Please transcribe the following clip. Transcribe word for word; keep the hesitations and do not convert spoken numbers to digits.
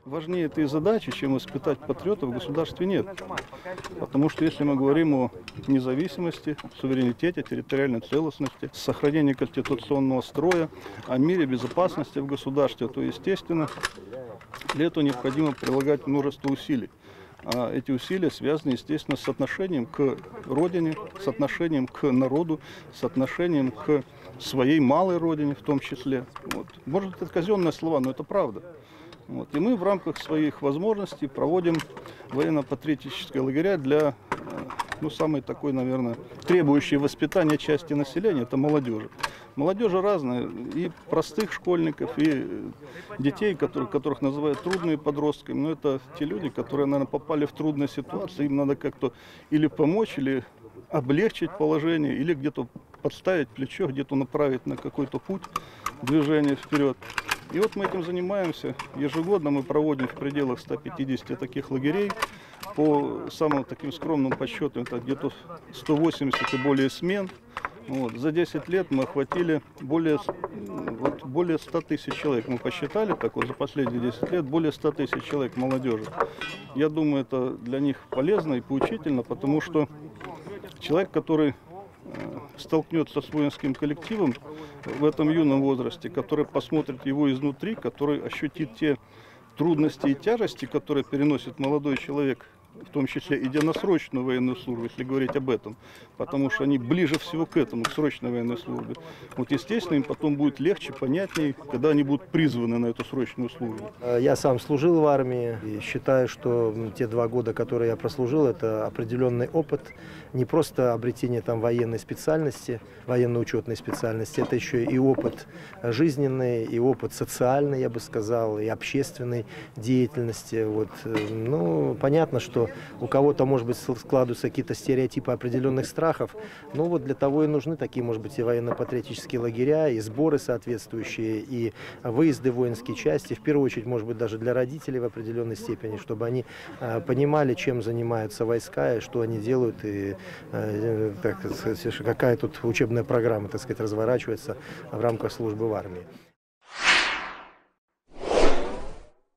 Важнее этой задачи, чем испытать патриотов, в государстве нет. Потому что если мы говорим о независимости, суверенитете, территориальной целостности, сохранении конституционного строя, о мире, безопасности в государстве, то, естественно, для этого необходимо прилагать множество усилий. А эти усилия связаны, естественно, с отношением к родине, с отношением к народу, с отношением к своей малой родине в том числе. Вот. Может, это казенные слова, но это правда. Вот. И мы в рамках своих возможностей проводим военно-патриотические лагеря для, ну, самой такой, наверное, требующей воспитания части населения, это молодежи. Молодежи разные, и простых школьников, и детей, которых, которых называют трудными подростками. Но это те люди, которые, наверное, попали в трудную ситуацию, им надо как-то или помочь, или облегчить положение, или где-то подставить плечо, где-то направить на какой-то путь движения вперед. И вот мы этим занимаемся. Ежегодно мы проводим в пределах ста пятидесяти таких лагерей. По самым таким скромным подсчетам, это где-то сто восемьдесят и более смен. Вот. За десять лет мы охватили более, вот, более ста тысяч человек. Мы посчитали, так вот, за последние десять лет более ста тысяч человек молодежи. Я думаю, это для них полезно и поучительно, потому что человек, который столкнется с воинским коллективом в этом юном возрасте, который посмотрит его изнутри, который ощутит те трудности и тяжести, которые переносит молодой человек, в том числе идя на срочную военную службу, если говорить об этом, потому что они ближе всего к этому, к срочной военной службе. Вот, естественно, им потом будет легче, понятнее, когда они будут призваны на эту срочную службу. Я сам служил в армии и считаю, что те два года, которые я прослужил, это определенный опыт, не просто обретение там военной специальности, военно-учетной специальности, это еще и опыт жизненный, и опыт социальный, я бы сказал, и общественной деятельности. Вот. Ну, понятно, что у кого-то, может быть, складываются какие-то стереотипы определенных страхов. Но вот для того и нужны такие, может быть, и военно-патриотические лагеря, и сборы соответствующие, и выезды в воинские части. В первую очередь, может быть, даже для родителей в определенной степени, чтобы они э, понимали, чем занимаются войска, и что они делают, и э, так сказать, какая тут учебная программа, так сказать, разворачивается в рамках службы в армии.